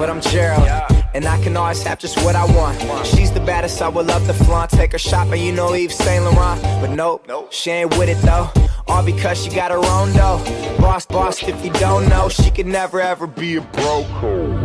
but I'm Gerald. And I can always have just what I want. She's the baddest, I would love to flaunt. Take her shopping, you know Yves Saint Laurent. But nope, she ain't with it though. All because she got her own dough. Boss, if you don't know, she could never ever be a broke.